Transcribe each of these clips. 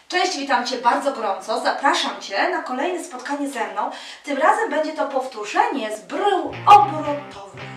Cześć, witam Cię bardzo gorąco. Zapraszam Cię na kolejne spotkanie ze mną. Tym razem będzie to powtórzenie z brył obrotowych.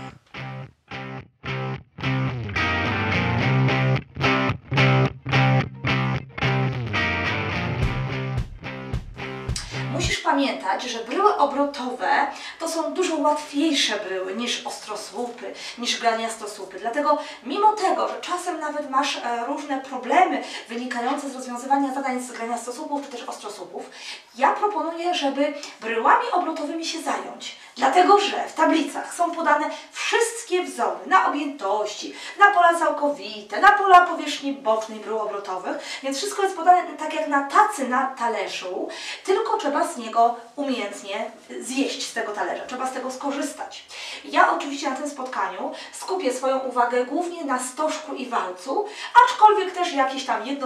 Musisz pamiętać, że bryły obrotowe to są dużo łatwiejsze bryły niż ostrosłupy, niż graniastosłupy. Dlatego mimo tego, że czasem nawet masz różne problemy wynikające z rozwiązywania zadań z graniastosłupów czy też ostrosłupów, ja proponuję, żeby bryłami obrotowymi się zająć. Dlatego, że w tablicach są podane wszystkie wzory na objętości, na pola całkowite, na pola powierzchni bocznej brył obrotowych, więc wszystko jest podane tak jak na tacy na talerzu, tylko trzeba z niego umiejętnie zjeść z tego talerza, trzeba z tego skorzystać. Ja oczywiście na tym spotkaniu skupię swoją uwagę głównie na stożku i walcu, aczkolwiek też jakieś tam jedno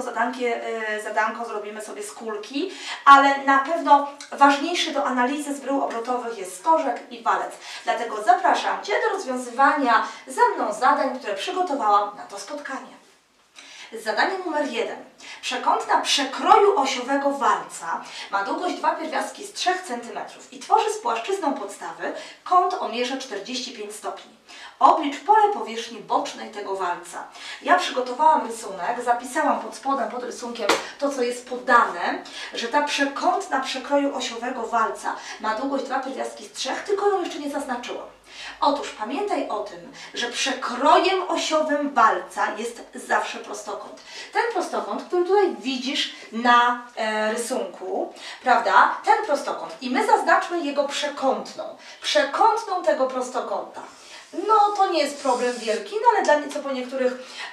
zadanko zrobimy sobie z kulki, ale na pewno ważniejszy do analizy z brył obrotowych jest stożek i walec. Dlatego zapraszam Cię do rozwiązywania ze mną zadań, które przygotowałam na to spotkanie. Zadanie numer 1. Przekątna przekroju osiowego walca ma długość 2 pierwiastki z 3 cm i tworzy z płaszczyzną podstawy kąt o mierze 45 stopni. Oblicz pole powierzchni bocznej tego walca. Ja przygotowałam rysunek, zapisałam pod spodem, pod rysunkiem to, co jest podane, że ta przekątna przekroju osiowego walca ma długość 2 pierwiastki z 3, tylko ją jeszcze nie zaznaczyłam. Otóż pamiętaj o tym, że przekrojem osiowym walca jest zawsze prostokąt. Ten prostokąt, który tutaj widzisz na rysunku, prawda? Ten prostokąt. I my zaznaczmy jego przekątną. Przekątną tego prostokąta. No to nie jest problem wielki, no ale dla nieco po niektórych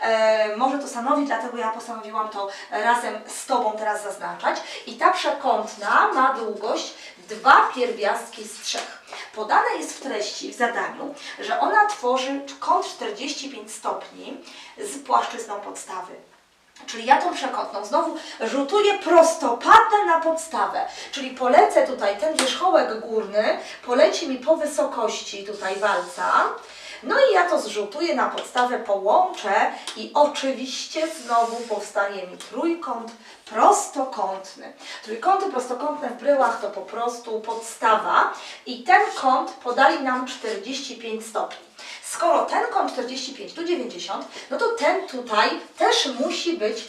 może to stanowi, dlatego ja postanowiłam to razem z Tobą teraz zaznaczać. I ta przekątna ma długość 2 pierwiastki z 3. Podane jest w treści, w zadaniu, że ona tworzy kąt 45 stopni z płaszczyzną podstawy. Czyli ja tą przekątną znowu rzutuję prostopadle na podstawę, czyli polecę tutaj, ten wierzchołek górny poleci mi po wysokości tutaj walca, no i ja to zrzutuję na podstawę, połączę i oczywiście znowu powstanie mi trójkąt prostokątny. Trójkąty prostokątne w bryłach to po prostu podstawa i ten kąt podali nam 45 stopni. Skoro ten kąt 45 tu 90, no to ten tutaj też musi być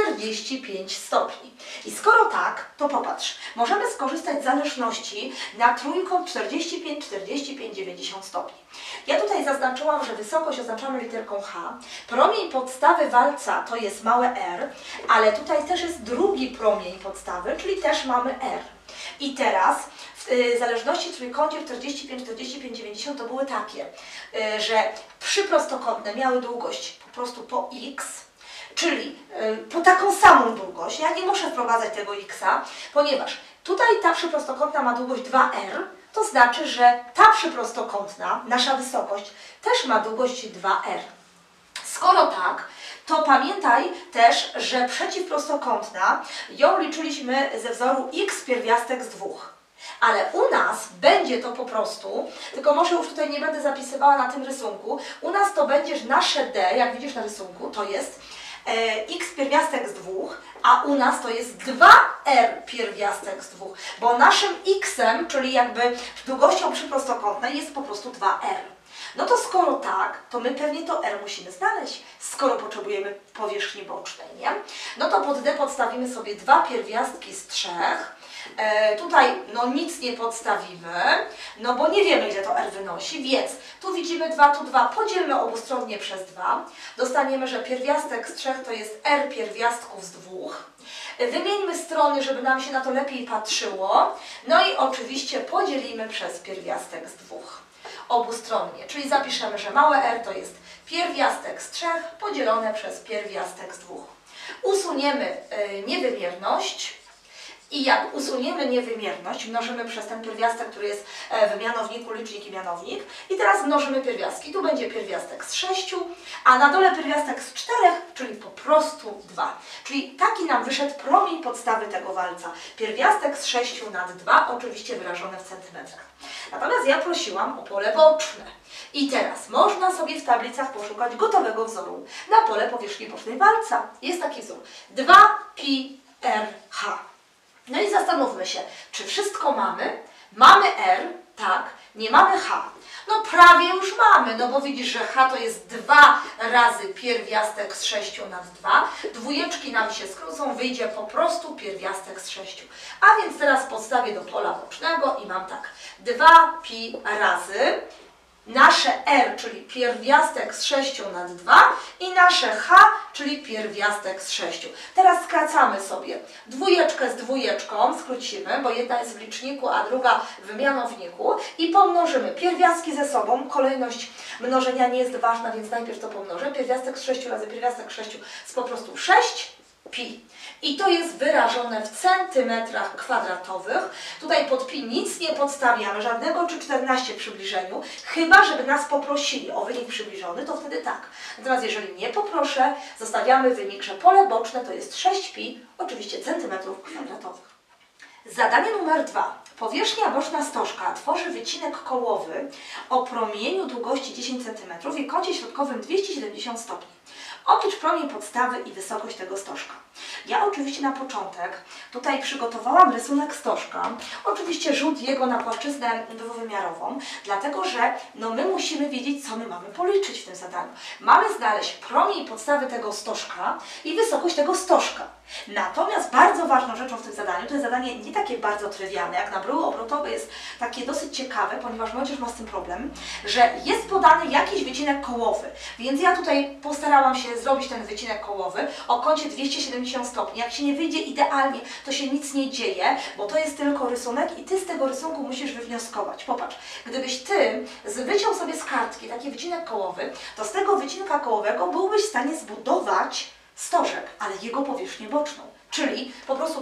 45 stopni. I skoro tak, to popatrz, możemy skorzystać z zależności na trójkąt 45, 45, 90 stopni. Ja tutaj zaznaczyłam, że wysokość oznaczamy literką H, promień podstawy walca to jest małe r, ale tutaj też jest drugi promień podstawy, czyli też mamy r. I teraz w zależności trójkącie 45, 45, 90 to były takie, że przyprostokątne miały długość po prostu po x, czyli po taką samą długość. Ja nie muszę wprowadzać tego x-a, ponieważ tutaj ta przyprostokątna ma długość 2r, to znaczy, że ta przyprostokątna, nasza wysokość, też ma długość 2r. Skoro tak, to pamiętaj też, że przeciwprostokątna, ją liczyliśmy ze wzoru x pierwiastek z 2. Ale u nas będzie to po prostu, tylko może już tutaj nie będę zapisywała na tym rysunku, u nas to będzie nasze d, jak widzisz na rysunku, to jest x pierwiastek z 2, a u nas to jest 2r pierwiastek z 2, bo naszym x-em, czyli jakby długością przyprostokątnej jest po prostu 2r. No to skoro tak, to my pewnie to r musimy znaleźć, skoro potrzebujemy powierzchni bocznej, nie? No to pod d podstawimy sobie 2 pierwiastki z 3. Tutaj no nic nie podstawimy, no bo nie wiemy, ile to r wynosi, więc tu widzimy 2, tu 2, podzielmy obustronnie przez 2. Dostaniemy, że pierwiastek z 3 to jest r pierwiastków z 2. Wymieńmy strony, żeby nam się na to lepiej patrzyło. No i oczywiście podzielimy przez pierwiastek z 2. Obustronnie, czyli zapiszemy, że małe r to jest pierwiastek z 3 podzielone przez pierwiastek z 2. Usuniemy niewymierność i jak usuniemy niewymierność, mnożymy przez ten pierwiastek, który jest w mianowniku, licznik i mianownik i teraz mnożymy pierwiastki. Tu będzie pierwiastek z 6, a na dole pierwiastek z 4, czyli po prostu 2. Czyli taki nam wyszedł promień podstawy tego walca. Pierwiastek z 6 nad 2, oczywiście wyrażone w centymetrach. Natomiast ja prosiłam o pole boczne. I teraz można sobie w tablicach poszukać gotowego wzoru na pole powierzchni bocznej walca. Jest taki wzór 2πrh. H. No i zastanówmy się, czy wszystko mamy? Mamy R, tak, nie mamy H. No prawie już mamy, no bo widzisz, że H to jest 2 razy pierwiastek z 6 nad 2. Dwójeczki nam się skrócą, wyjdzie po prostu pierwiastek z 6. A więc teraz podstawię do pola bocznego i mam tak. 2pi razy nasze R, czyli pierwiastek z 6 nad 2 i nasze H, czyli pierwiastek z 6. Teraz skracamy sobie dwójeczkę z dwójeczką, skrócimy, bo jedna jest w liczniku, a druga w mianowniku i pomnożymy pierwiastki ze sobą. Kolejność mnożenia nie jest ważna, więc najpierw to pomnożę. Pierwiastek z 6 razy pierwiastek z 6 jest po prostu 6pi. I to jest wyrażone w centymetrach kwadratowych. Tutaj pod pi nic nie podstawiamy, żadnego czy 14 przybliżeniu, chyba żeby nas poprosili o wynik przybliżony, to wtedy tak. Natomiast jeżeli nie poproszę, zostawiamy wynik, że pole boczne to jest 6pi, oczywiście centymetrów kwadratowych. Zadanie numer 2. Powierzchnia boczna stożka tworzy wycinek kołowy o promieniu długości 10 cm i kącie środkowym 270 stopni. Oblicz promień podstawy i wysokość tego stożka. Ja oczywiście na początek tutaj przygotowałam rysunek stożka, oczywiście rzut jego na płaszczyznę dwuwymiarową, dlatego że my musimy wiedzieć, co my mamy policzyć w tym zadaniu. Mamy znaleźć promień podstawy tego stożka i wysokość tego stożka. Natomiast bardzo ważną rzeczą w tym zadaniu, to jest zadanie nie takie bardzo trywialne, jak na bryły obrotowe jest takie dosyć ciekawe, ponieważ młodzież ma z tym problem, że jest podany jakiś wycinek kołowy, więc ja tutaj postarałam się zrobić ten wycinek kołowy o kącie 270 stopni. Jak się nie wyjdzie idealnie, to się nic nie dzieje, bo to jest tylko rysunek i Ty z tego rysunku musisz wywnioskować. Popatrz, gdybyś Ty wyciął sobie z kartki taki wycinek kołowy, to z tego wycinka kołowego byłbyś w stanie zbudować stożek, ale jego powierzchnię boczną. Czyli po prostu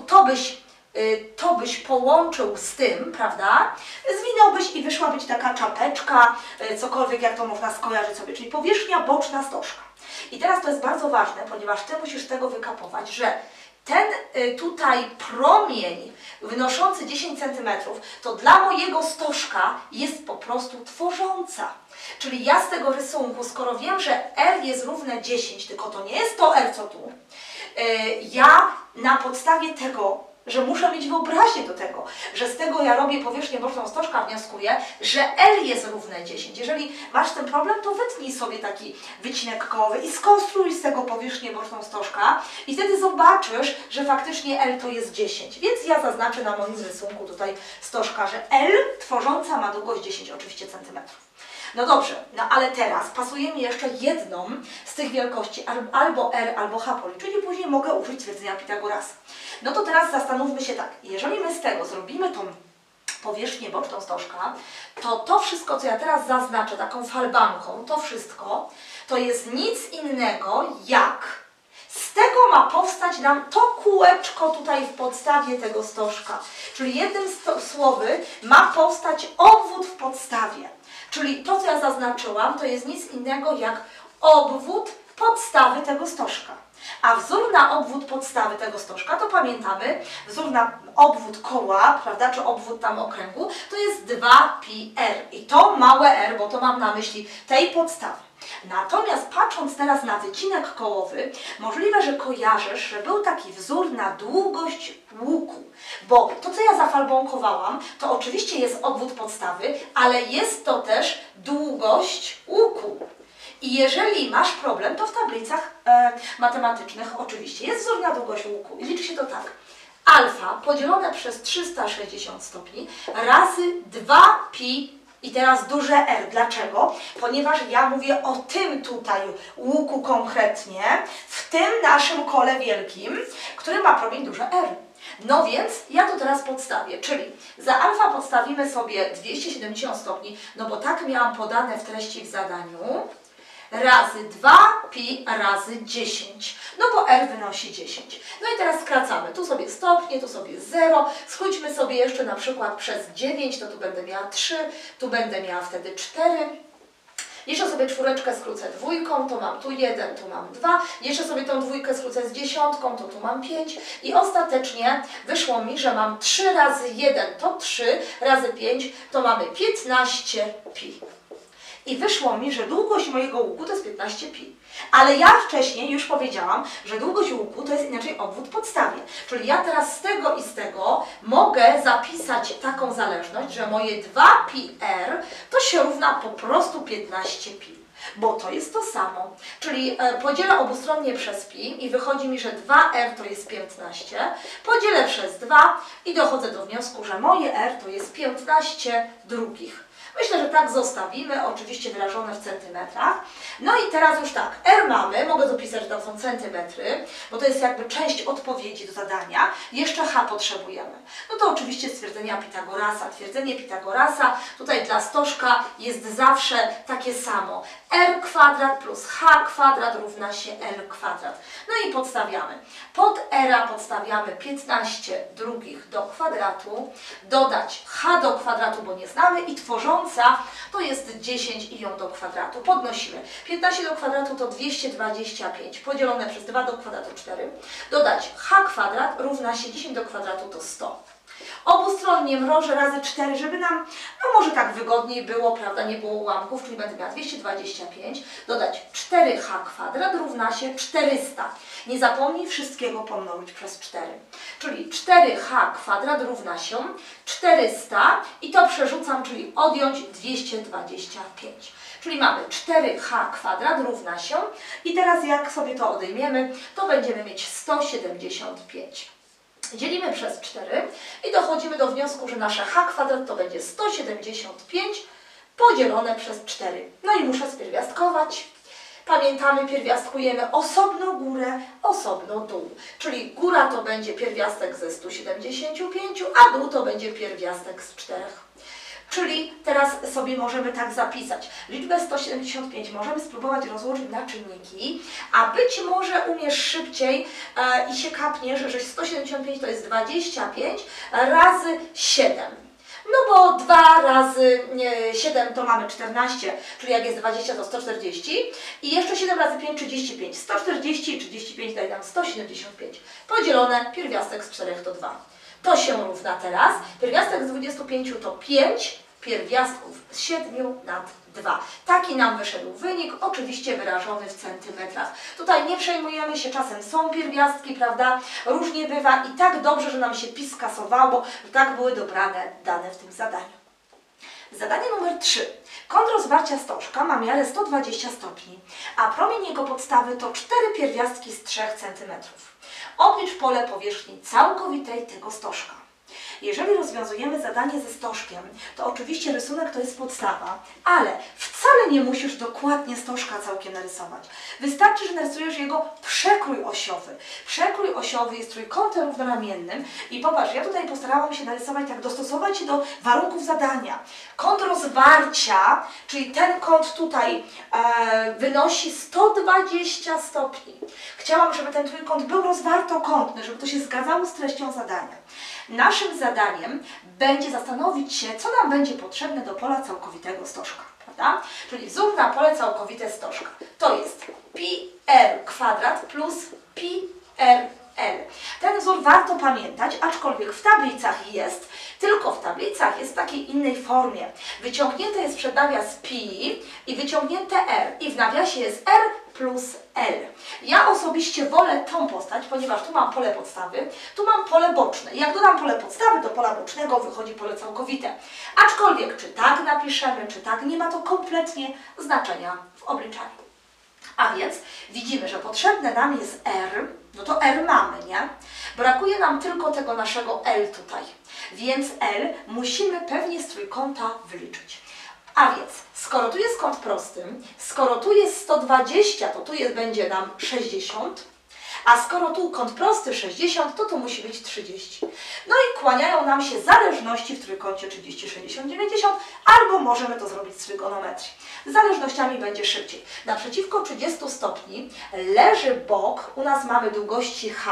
to byś połączył z tym, prawda? Zwinąłbyś i wyszłaby Ci taka czapeczka, cokolwiek jak to można skojarzyć sobie, czyli powierzchnia boczna stożka. I teraz to jest bardzo ważne, ponieważ Ty musisz z tego wykapować, że ten tutaj promień wynoszący 10 cm to dla mojego stożka jest po prostu tworząca. Czyli ja z tego rysunku, skoro wiem, że R jest równe 10, tylko to nie jest to R, co tu, ja na podstawie tego, że muszę mieć wyobraźnię do tego, że z tego ja robię powierzchnię boczną stożka, wnioskuję, że L jest równe 10. Jeżeli masz ten problem, to wytnij sobie taki wycinek kołowy i skonstruuj z tego powierzchnię boczną stożka i wtedy zobaczysz, że faktycznie L to jest 10. Więc ja zaznaczę na moim rysunku tutaj stożka, że L tworząca ma długość 10 oczywiście centymetrów. No dobrze, ale teraz pasuje mi jeszcze jedną z tych wielkości, albo R, albo H policzyć i później mogę użyć twierdzenia Pitagorasa. No to teraz zastanówmy się tak, jeżeli my z tego zrobimy tą powierzchnię boczną stożka, to wszystko, co ja teraz zaznaczę taką falbanką, to wszystko, to jest nic innego jak z tego ma powstać nam to kółeczko tutaj w podstawie tego stożka. Czyli jednym słowy ma powstać obwód w podstawie. Czyli to, co ja zaznaczyłam, to jest nic innego jak obwód podstawy tego stożka. A wzór na obwód podstawy tego stożka, to pamiętamy, wzór na obwód koła, prawda, czy obwód tam okręgu, to jest 2πr. I to małe r, bo to mam na myśli tej podstawy. Natomiast patrząc teraz na wycinek kołowy, możliwe, że kojarzysz, że był taki wzór na długość łuku. Bo to, co ja zafalbonkowałam, to oczywiście jest obwód podstawy, ale jest to też długość łuku. I jeżeli masz problem, to w tablicach matematycznych oczywiście jest wzór na długość łuku i liczy się to tak. Alfa podzielone przez 360 stopni razy 2π i teraz duże R. Dlaczego? Ponieważ ja mówię o tym tutaj łuku konkretnie, w tym naszym kole wielkim, który ma promień duże R. No więc ja to teraz podstawię, czyli za alfa podstawimy sobie 270 stopni, no bo tak miałam podane w treści w zadaniu, razy 2π razy 10, no bo R wynosi 10. No i teraz skracamy, tu sobie stopnie, tu sobie 0, skróćmy sobie jeszcze na przykład przez 9, to tu będę miała 3, tu będę miała wtedy 4. Jeszcze sobie czwóreczkę skrócę dwójką, to mam tu 1, tu mam 2. Jeszcze sobie tą dwójkę skrócę z dziesiątką, to tu mam 5. I ostatecznie wyszło mi, że mam 3 razy 1 to 3, razy 5 to mamy 15π. I wyszło mi, że długość mojego łuku to jest 15pi. Ale ja wcześniej już powiedziałam, że długość łuku to jest inaczej obwód podstawie. Czyli ja teraz z tego i z tego mogę zapisać taką zależność, że moje 2πr to się równa po prostu 15pi. Bo to jest to samo. Czyli podzielę obustronnie przez pi i wychodzi mi, że 2r to jest 15. Podzielę przez 2 i dochodzę do wniosku, że moje r to jest 15 drugich. Myślę, że tak zostawimy, oczywiście wyrażone w centymetrach. No i teraz już tak, R mamy, mogę dopisać, że tam są centymetry, bo to jest jakby część odpowiedzi do zadania. Jeszcze H potrzebujemy. No to oczywiście stwierdzenia Pitagorasa. Twierdzenie Pitagorasa tutaj dla stożka jest zawsze takie samo. R kwadrat plus H kwadrat równa się L kwadrat. No i podstawiamy. Pod R podstawiamy 15 drugich do kwadratu, dodać H do kwadratu, bo nie znamy i tworząca to jest 10 i ją do kwadratu. Podnosimy. 15 do kwadratu to 225 podzielone przez 2 do kwadratu 4. Dodać H kwadrat równa się 10 do kwadratu to 100. Obustronnie mnożę razy 4, żeby nam, no może tak wygodniej było, prawda, nie było ułamków, czyli będę miała 225, dodać 4h kwadrat równa się 400. Nie zapomnij wszystkiego pomnożyć przez 4. Czyli 4h kwadrat równa się 400 i to przerzucam, czyli odjąć 225. Czyli mamy 4h kwadrat równa się i teraz jak sobie to odejmiemy, to będziemy mieć 175. Dzielimy przez 4 i dochodzimy do wniosku, że nasze h kwadrat to będzie 175 podzielone przez 4. No i muszę spierwiastkować. Pamiętamy, pierwiastkujemy osobno górę, osobno dół. Czyli góra to będzie pierwiastek ze 175, a dół to będzie pierwiastek z 4. Czyli teraz sobie możemy tak zapisać. Liczbę 175 możemy spróbować rozłożyć na czynniki, a być może umiesz szybciej i się kapniesz, że 175 to jest 25 razy 7. No bo 2 razy 7 to mamy 14, czyli jak jest 20 to 140 i jeszcze 7 razy 5 35. 140 i 35 daje nam 175. Podzielone pierwiastek z 4 to 2. To się równa teraz. Pierwiastek z 25 to 5 pierwiastków z 7 nad 2. Taki nam wyszedł wynik, oczywiście wyrażony w centymetrach. Tutaj nie przejmujemy się, czasem są pierwiastki, prawda? Różnie bywa i tak dobrze, że nam się PiS skasowało, że tak były dobrane dane w tym zadaniu. Zadanie numer 3. Kąt rozwarcia stożka ma miarę 120 stopni, a promień jego podstawy to 4 pierwiastki z 3 cm. Oblicz pole powierzchni całkowitej tego stożka. Jeżeli rozwiązujemy zadanie ze stożkiem, to oczywiście rysunek to jest podstawa, ale wcale nie musisz dokładnie stożka całkiem narysować. Wystarczy, że narysujesz jego przekrój osiowy. Przekrój osiowy jest trójkątem równoramiennym i popatrz, ja tutaj postarałam się narysować tak, dostosować się do warunków zadania. Kąt rozwarcia, czyli ten kąt tutaj wynosi 120 stopni. Chciałam, żeby ten trójkąt był rozwartokątny, żeby to się zgadzało z treścią zadania. Naszym zadaniem będzie zastanowić się, co nam będzie potrzebne do pola całkowitego stożka, prawda? Czyli wzór na pole całkowite stożka. To jest πr kwadrat plus πrl. Ten wzór warto pamiętać, aczkolwiek w tablicach jest, tylko w tablicach jest w takiej innej formie. Wyciągnięte jest przed nawias pi i wyciągnięte r i w nawiasie jest r plus L. Ja osobiście wolę tą postać, ponieważ tu mam pole podstawy, tu mam pole boczne. I jak dodam pole podstawy do pola bocznego, wychodzi pole całkowite. Aczkolwiek, czy tak napiszemy, czy tak, nie ma to kompletnie znaczenia w obliczaniu. A więc widzimy, że potrzebne nam jest R, no to R mamy, nie? Brakuje nam tylko tego naszego L tutaj. Więc L musimy pewnie z trójkąta wyliczyć. A więc, skoro tu jest kąt prosty, skoro tu jest 120, to tu będzie nam 60, a skoro tu kąt prosty 60, to tu musi być 30. No i kłaniają nam się zależności w trójkącie 30, 60, 90, albo możemy to zrobić z trygonometrii. Z zależnościami będzie szybciej. Naprzeciwko 30 stopni leży bok, u nas mamy długości h,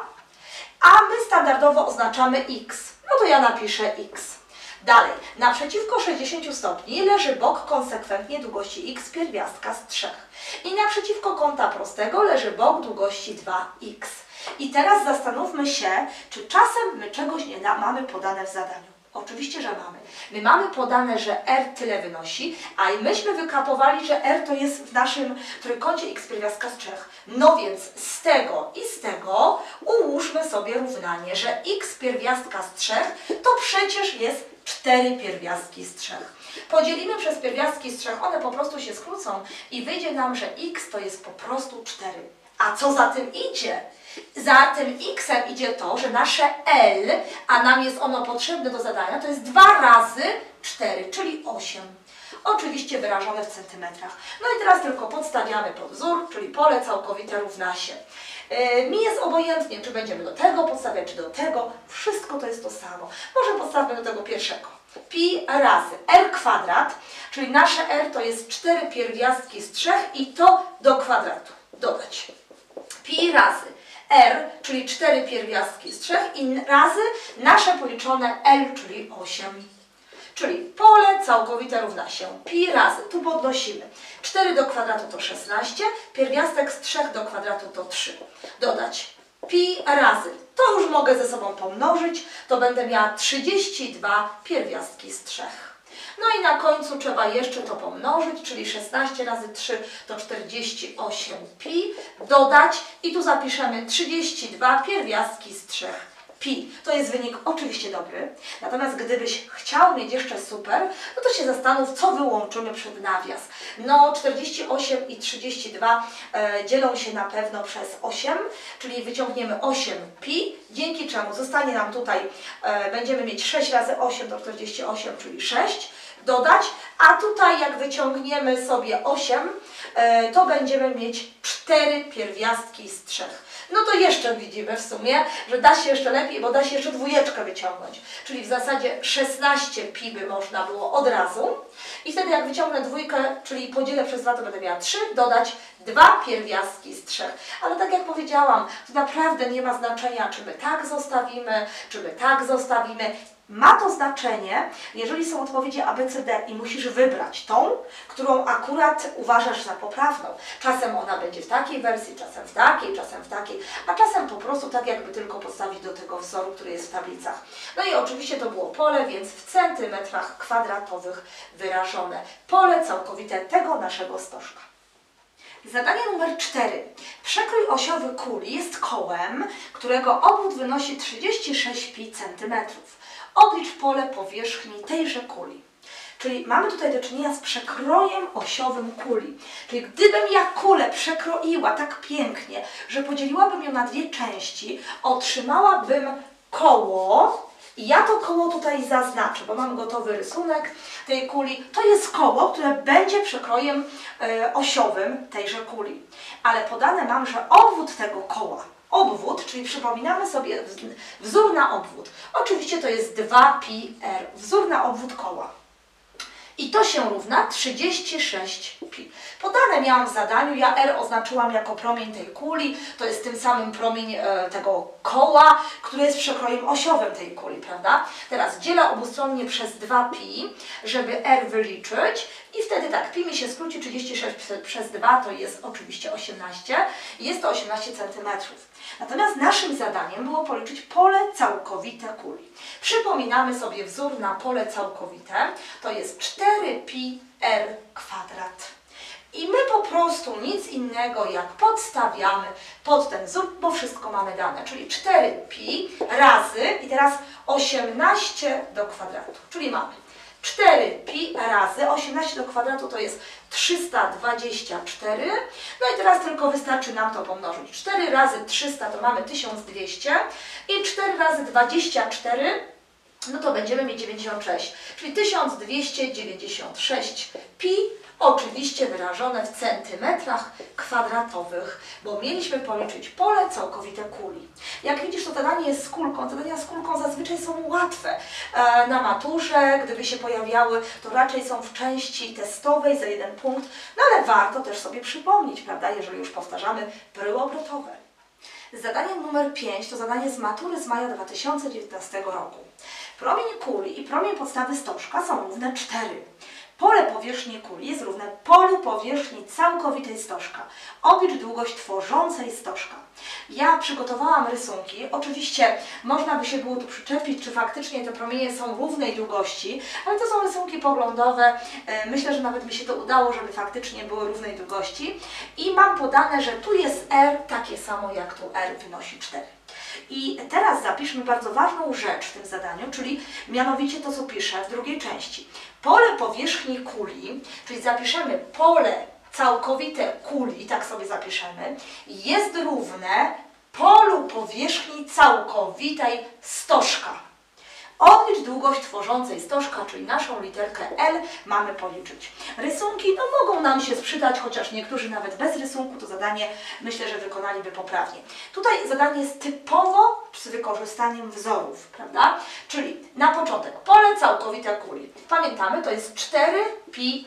a my standardowo oznaczamy x. No to ja napiszę x. Dalej, naprzeciwko 60 stopni leży bok konsekwentnie długości x pierwiastka z 3. I naprzeciwko kąta prostego leży bok długości 2x. I teraz zastanówmy się, czy czasem my czegoś nie mamy podane w zadaniu. Oczywiście, że mamy. My mamy podane, że R tyle wynosi, a myśmy wykapowali, że R to jest w naszym trójkącie x pierwiastka z 3. No więc z tego i z tego ułóżmy sobie równanie, że x pierwiastka z 3 to przecież jest 4 pierwiastki z 3. Podzielimy przez pierwiastki z 3, one po prostu się skrócą i wyjdzie nam, że x to jest po prostu 4. A co za tym idzie? Za tym x-em idzie to, że nasze L, a nam jest ono potrzebne do zadania, to jest 2 razy 4, czyli 8. Oczywiście wyrażone w centymetrach. No i teraz tylko podstawiamy pod wzór, czyli pole całkowite równa się. Mi jest obojętnie, czy będziemy do tego podstawiać, czy do tego. Wszystko to jest to samo. Może podstawmy do tego pierwszego. Pi razy r kwadrat, czyli nasze r to jest 4 pierwiastki z 3 i to do kwadratu dodać. Pi razy r, czyli 4 pierwiastki z 3 i razy nasze policzone L, czyli 8. Czyli pole całkowite równa się pi razy, tu podnosimy, 4 do kwadratu to 16, pierwiastek z 3 do kwadratu to 3. Dodać pi razy, to już mogę ze sobą pomnożyć, to będę miała 32 pierwiastki z 3. No i na końcu trzeba jeszcze to pomnożyć, czyli 16 razy 3 to 48 pi, dodać i tu zapiszemy 32 pierwiastki z 3 pi. To jest wynik oczywiście dobry, natomiast gdybyś chciał mieć jeszcze super, no to się zastanów, co wyłączymy przed nawias. No 48 i 32 dzielą się na pewno przez 8, czyli wyciągniemy 8 pi, dzięki czemu zostanie nam tutaj, będziemy mieć 6 razy 8 to 48, czyli 6, dodać, a tutaj jak wyciągniemy sobie 8, to będziemy mieć 4 pierwiastki z 3. No to jeszcze widzimy w sumie, że da się jeszcze lepiej, bo da się jeszcze dwójeczkę wyciągnąć. Czyli w zasadzie 16 pi by można było od razu. I wtedy jak wyciągnę dwójkę, czyli podzielę przez 2, to będę miała 3, dodać 2 pierwiastki z 3. Ale tak jak powiedziałam, to naprawdę nie ma znaczenia, czy my tak zostawimy, czy my tak zostawimy. Ma to znaczenie, jeżeli są odpowiedzi A, B, C, D i musisz wybrać tą, którą akurat uważasz za poprawną. Czasem ona będzie w takiej wersji, czasem w takiej, a czasem po prostu tak jakby tylko podstawić do tego wzoru, który jest w tablicach. No i oczywiście to było pole, więc w centymetrach kwadratowych wyrażone. Pole całkowite tego naszego stożka. Zadanie numer 4. Przekrój osiowy kuli jest kołem, którego obwód wynosi 36 pi centymetrów. Oblicz pole powierzchni tejże kuli. Czyli mamy tutaj do czynienia z przekrojem osiowym kuli. Czyli gdybym ja kulę przekroiła tak pięknie, że podzieliłabym ją na dwie części, otrzymałabym koło. I ja to koło tutaj zaznaczę, bo mam gotowy rysunek tej kuli. To jest koło, które będzie przekrojem osiowym tejże kuli. Ale podane mam, że obwód tego koła, obwód, czyli przypominamy sobie wzór na obwód. Oczywiście to jest 2πr, wzór na obwód koła. I to się równa 36 pi. Podane miałam w zadaniu, ja R oznaczyłam jako promień tej kuli, to jest tym samym promień tego koła, który jest przekrojem osiowym tej kuli, prawda? Teraz dzielę obustronnie przez 2pi, żeby R wyliczyć i wtedy tak, pi mi się skróci, 36 przez 2 to jest oczywiście 18, jest to 18 cm. Natomiast naszym zadaniem było policzyć pole całkowite kuli. Przypominamy sobie wzór na pole całkowite, to jest 4πr kwadrat. I my po prostu nic innego jak podstawiamy pod ten wzór, bo wszystko mamy dane, czyli 4pi razy i teraz 18 do kwadratu, czyli mamy 4pi razy 18 do kwadratu to jest 324. No i teraz tylko wystarczy nam to pomnożyć. 4 razy 300 to mamy 1200 i 4 razy 24 no to będziemy mieć 96, czyli 1296 pi, oczywiście wyrażone w centymetrach kwadratowych, bo mieliśmy policzyć pole całkowite kuli. Jak widzisz, to zadanie jest z kulką. Zadania z kulką zazwyczaj są łatwe. Na maturze, gdyby się pojawiały, to raczej są w części testowej za 1 punkt, no ale warto też sobie przypomnieć, prawda, jeżeli już powtarzamy bryły obrotowe. Zadanie numer 5 to zadanie z matury z maja 2019 roku. Promień kuli i promień podstawy stożka są równe 4. Pole powierzchni kuli jest równe polu powierzchni całkowitej stożka. Oblicz długość tworzącej stożka. Ja przygotowałam rysunki. Oczywiście można by się było tu przyczepić, czy faktycznie te promienie są równej długości, ale to są rysunki poglądowe. Myślę, że nawet mi się to udało, żeby faktycznie były równej długości. I mam podane, że tu jest R takie samo jak tu R wynosi 4. I teraz zapiszmy bardzo ważną rzecz w tym zadaniu, czyli mianowicie to, co piszę w drugiej części. Pole powierzchni kuli, czyli zapiszemy pole całkowite kuli, tak sobie zapiszemy, jest równe polu powierzchni całkowitej stożka. Odlicz długość tworzącej stożka, czyli naszą literkę L mamy policzyć. Rysunki mogą nam się przydać, chociaż niektórzy nawet bez rysunku to zadanie myślę, że wykonaliby poprawnie. Tutaj zadanie jest typowo z wykorzystaniem wzorów, prawda? Czyli na początek pole całkowite kuli. Pamiętamy, to jest 4πr².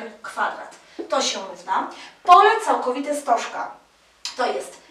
To się równa. Pole całkowite stożka to jest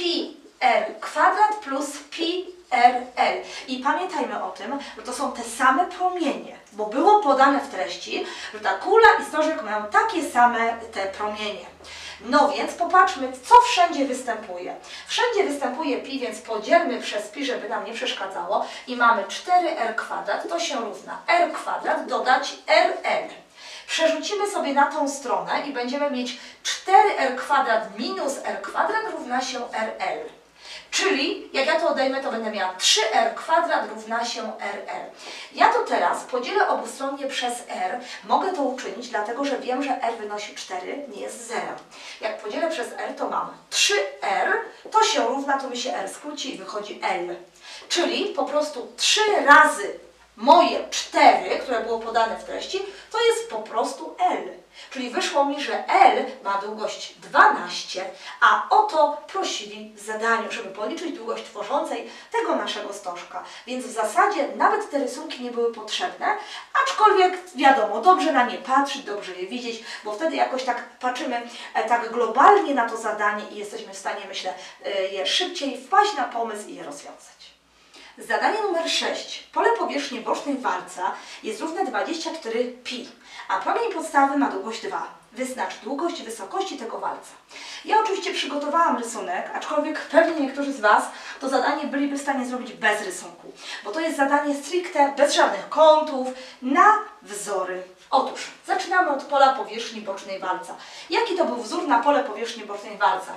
πr² plus πrl. I pamiętajmy o tym, że to są te same promienie, bo było podane w treści, że ta kula i stożek mają takie same te promienie. No więc popatrzmy, co wszędzie występuje. Wszędzie występuje pi, więc podzielmy przez pi, żeby nam nie przeszkadzało. I mamy 4r², to się równa r² dodać rl. Przerzucimy sobie na tą stronę i będziemy mieć 4r² minus r² równa się rl. Czyli jak ja to odejmę, to będę miała 3r² równa się rl. Ja to teraz podzielę obustronnie przez r. Mogę to uczynić, dlatego że wiem, że r wynosi 4, nie jest 0. Jak podzielę przez r, to mam 3r, to się równa, to mi się r skróci i wychodzi l. Czyli po prostu 3 razy moje 4, które było podane w treści, to jest po prostu L. Czyli wyszło mi, że L ma długość 12, a o to prosili w zadaniu, żeby policzyć długość tworzącej tego naszego stożka. Więc w zasadzie nawet te rysunki nie były potrzebne, aczkolwiek wiadomo, dobrze na nie patrzeć, dobrze je widzieć, bo wtedy jakoś tak patrzymy tak globalnie na to zadanie i jesteśmy w stanie, myślę, je szybciej wpaść na pomysł i je rozwiązać. Zadanie numer 6. Pole powierzchni bocznej walca jest równe 24π, a promień podstawy ma długość 2. Wyznacz długość i wysokości tego walca. Ja oczywiście przygotowałam rysunek, aczkolwiek pewnie niektórzy z Was to zadanie byliby w stanie zrobić bez rysunku, bo to jest zadanie stricte, bez żadnych kątów, na wzory. Otóż, zaczynamy od pola powierzchni bocznej walca. Jaki to był wzór na pole powierzchni bocznej walca?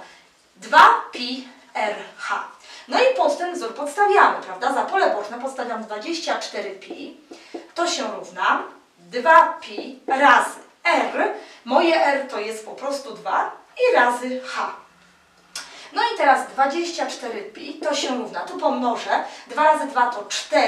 2πrh. No i pod ten wzór podstawiamy, prawda? Za pole boczne podstawiam 24π, to się równa 2π razy r. Moje r to jest po prostu 2 i razy h. No i teraz 24π to się równa, tu pomnożę, 2 razy 2 to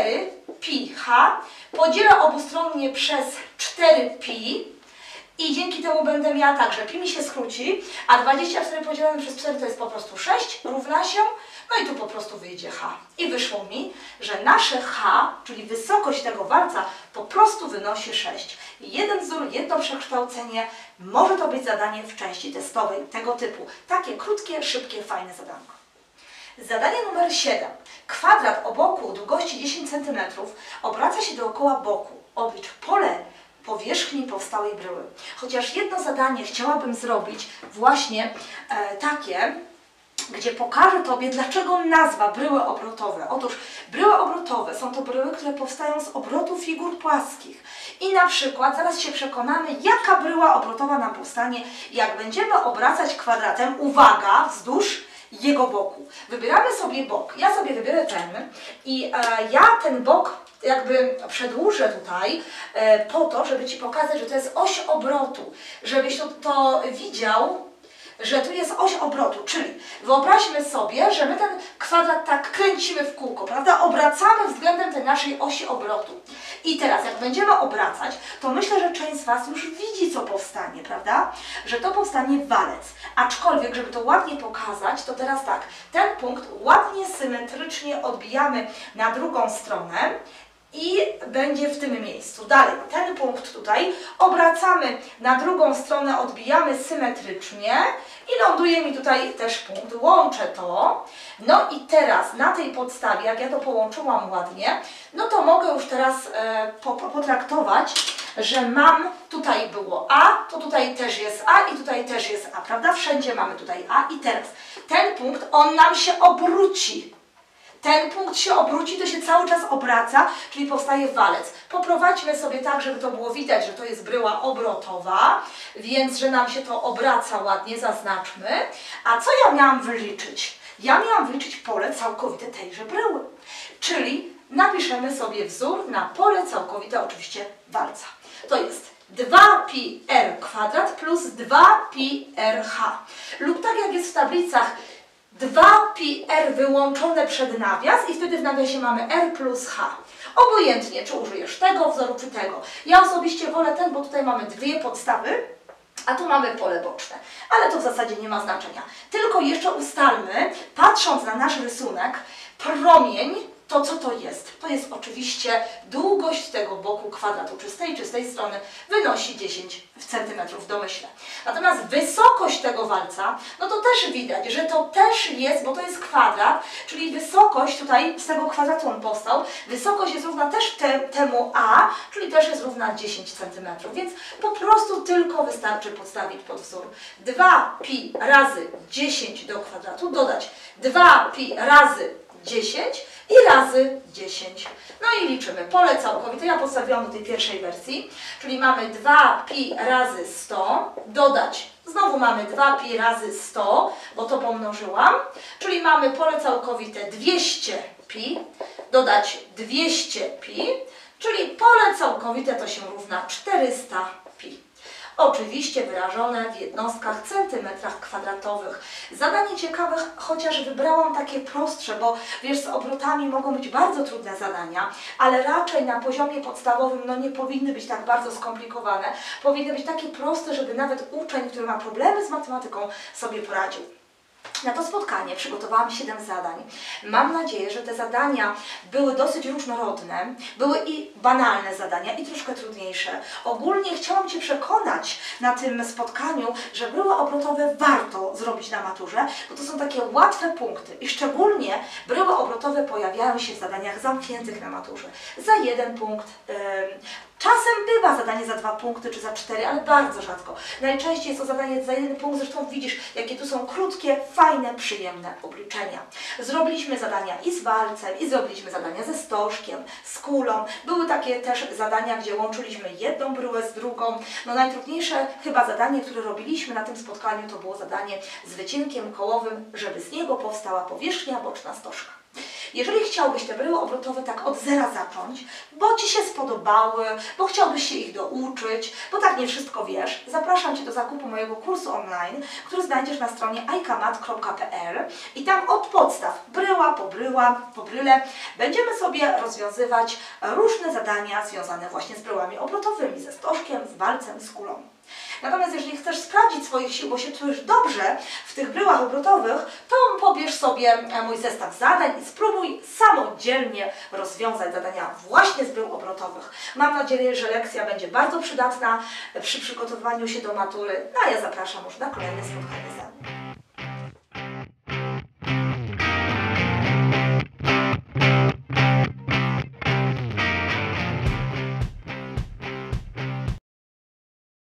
4πh, podzielę obustronnie przez 4π i dzięki temu będę miała tak, że pi mi się skróci, a 24 podzielone przez 4 to jest po prostu 6, równa się, no i tu po prostu wyjdzie h. I wyszło mi, że nasze h, czyli wysokość tego walca, po prostu wynosi 6. Jeden wzór, jedno przekształcenie, może to być zadanie w części testowej tego typu. Takie krótkie, szybkie, fajne zadanko. Zadanie numer 7. Kwadrat o boku długości 10 cm obraca się dookoła boku. Oblicz pole powierzchni powstałej bryły. Chociaż jedno zadanie chciałabym zrobić właśnie takie, gdzie pokażę Tobie, dlaczego nazwa bryły obrotowe. Otóż bryły obrotowe są to bryły, które powstają z obrotu figur płaskich. I na przykład zaraz się przekonamy, jaka bryła obrotowa nam powstanie, jak będziemy obracać kwadratem, uwaga, wzdłuż jego boku. Wybieramy sobie bok. Ja sobie wybierę ten i ja ten bok jakby przedłużę tutaj po to, żeby Ci pokazać, że to jest oś obrotu, żebyś to widział, że tu jest oś obrotu, czyli wyobraźmy sobie, że my ten kwadrat tak kręcimy w kółko, prawda? Obracamy względem tej naszej osi obrotu. I teraz, jak będziemy obracać, to myślę, że część z Was już widzi, co powstanie, prawda? Że to powstanie walec. Aczkolwiek, żeby to ładnie pokazać, to teraz tak, ten punkt ładnie, symetrycznie odbijamy na drugą stronę i będzie w tym miejscu. Dalej, ten punkt tutaj obracamy na drugą stronę, odbijamy symetrycznie i ląduje mi tutaj też punkt. Łączę to. No i teraz na tej podstawie, jak ja to połączyłam ładnie, no to mogę już teraz potraktować że mam, tutaj było A, to tutaj też jest A i tutaj też jest A, prawda? Wszędzie mamy tutaj A i teraz ten punkt, on nam się obróci. Ten punkt się obróci, to się cały czas obraca, czyli powstaje walec. Poprowadźmy sobie tak, żeby to było widać, że to jest bryła obrotowa, więc że nam się to obraca ładnie, zaznaczmy. A co ja miałam wyliczyć? Ja miałam wyliczyć pole całkowite tejże bryły. Czyli napiszemy sobie wzór na pole całkowite oczywiście walca. To jest 2πr² plus 2πrh. Lub tak jak jest w tablicach 2πr wyłączone przed nawias i wtedy w nawiasie mamy r plus h. Obojętnie, czy użyjesz tego wzoru, czy tego. Ja osobiście wolę ten, bo tutaj mamy dwie podstawy, a tu mamy pole boczne. Ale to w zasadzie nie ma znaczenia. Tylko jeszcze ustalmy, patrząc na nasz rysunek, promień, to co to jest? To jest oczywiście długość tego boku kwadratu, czy z tej strony wynosi 10 cm w domyśle. Natomiast wysokość tego walca, no to też widać, że to też jest, bo to jest kwadrat, czyli wysokość tutaj z tego kwadratu on powstał, wysokość jest równa też temu A, czyli też jest równa 10 cm, więc po prostu tylko wystarczy podstawić pod wzór 2π razy 10 do kwadratu, dodać 2π razy 10 i razy 10. No i liczymy pole całkowite. Ja postawiłam do tej pierwszej wersji, czyli mamy 2π razy 100, dodać, znowu mamy 2π razy 100, bo to pomnożyłam, czyli mamy pole całkowite 200π, dodać 200π, czyli pole całkowite to się równa 400π. Oczywiście wyrażone w jednostkach centymetrach kwadratowych. Zadanie ciekawe, chociaż wybrałam takie prostsze, bo wiesz, z obrotami mogą być bardzo trudne zadania, ale raczej na poziomie podstawowym no nie powinny być tak bardzo skomplikowane. Powinny być takie proste, żeby nawet uczeń, który ma problemy z matematyką, sobie poradził. Na to spotkanie przygotowałam 7 zadań. Mam nadzieję, że te zadania były dosyć różnorodne, były i banalne zadania, i troszkę trudniejsze. Ogólnie chciałam Cię przekonać na tym spotkaniu, że bryły obrotowe warto zrobić na maturze, bo to są takie łatwe punkty i szczególnie bryły obrotowe pojawiają się w zadaniach zamkniętych na maturze. Za 1 punkt, czasem bywa zadanie za 2 punkty czy za 4, ale bardzo rzadko. Najczęściej jest to zadanie za 1 punkt, zresztą widzisz, jakie tu są krótkie, fajne, przyjemne obliczenia. Zrobiliśmy zadania i z walcem, i zrobiliśmy zadania ze stożkiem, z kulą. Były takie też zadania, gdzie łączyliśmy jedną bryłę z drugą. No najtrudniejsze chyba zadanie, które robiliśmy na tym spotkaniu, to było zadanie z wycinkiem kołowym, żeby z niego powstała powierzchnia boczna stożka. Jeżeli chciałbyś te bryły obrotowe tak od zera zacząć, bo Ci się spodobały, bo chciałbyś się ich douczyć, bo tak nie wszystko wiesz, zapraszam Cię do zakupu mojego kursu online, który znajdziesz na stronie ajkamat.pl i tam od podstaw, bryła po bryle, będziemy sobie rozwiązywać różne zadania związane właśnie z bryłami obrotowymi, ze stożkiem, z walcem, z kulą. Natomiast jeżeli chcesz sprawdzić swoich sił, bo się czujesz dobrze w tych bryłach obrotowych, to pobierz sobie mój zestaw zadań i spróbuj samodzielnie rozwiązać zadania właśnie z brył obrotowych. Mam nadzieję, że lekcja będzie bardzo przydatna przy przygotowywaniu się do matury, no a ja zapraszam już na kolejne spotkanie z